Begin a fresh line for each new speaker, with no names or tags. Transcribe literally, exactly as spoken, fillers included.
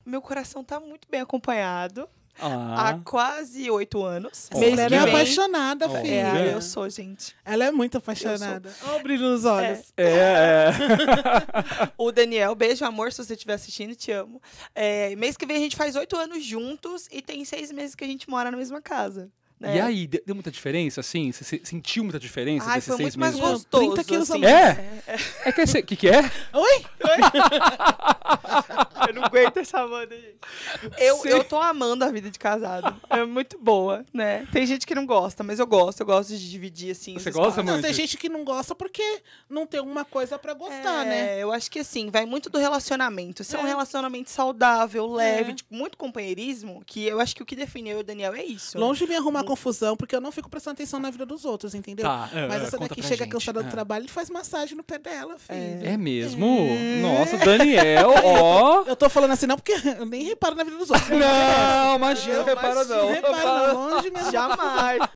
Meu coração tá muito bem acompanhado.
Ah.
Há quase oito anos.
Essa
Mês
mulher
que
é
vem.
apaixonada,
Olha.
filha.
É, eu sou, gente.
Ela é muito apaixonada. Olha o brilho nos olhos.
É, é.
O Daniel, beijo, amor, se você estiver assistindo, te amo. É, mês que vem a gente faz oito anos juntos e tem seis meses que a gente mora na mesma casa. Né?
E aí, de- deu muita diferença, assim? Você se- sentiu muita diferença
Ai,
desses
foi
seis
muito mais
meses?
gostoso.
trinta quilos a
assim.
mais.
É?
É, é.
É que esse... que que é?
Oi?
Eu não aguento essa Amanda, gente. Eu,
Sim.
eu tô amando a vida de casado. É muito boa, né? Tem gente que não gosta, mas eu gosto. Eu gosto de dividir, assim.
Você
os
gosta,
espaços.
mãe?
Não, tem gente que não gosta porque não tem uma coisa pra gostar,
É,
né?
eu acho que assim, vai muito do relacionamento. Se é, um
É.
relacionamento saudável, leve,
É.
de muito companheirismo, que eu acho que o que define eu e o Daniel é isso.
Longe de me arrumar confusão, porque eu não fico prestando atenção na vida dos outros, entendeu?
Tá, é,
Mas
é,
essa
conta
daqui
pra
chega
gente.
cansada do
É.
trabalho e faz massagem no pé dela, filho.
É mesmo? Nossa, Daniel, ó.
Eu tô falando assim não porque eu nem reparo na vida dos outros.
Não, imagina,
Não,
repara
imagina,
não.
Repara não, longe de me arrumar confusão.
Jamais.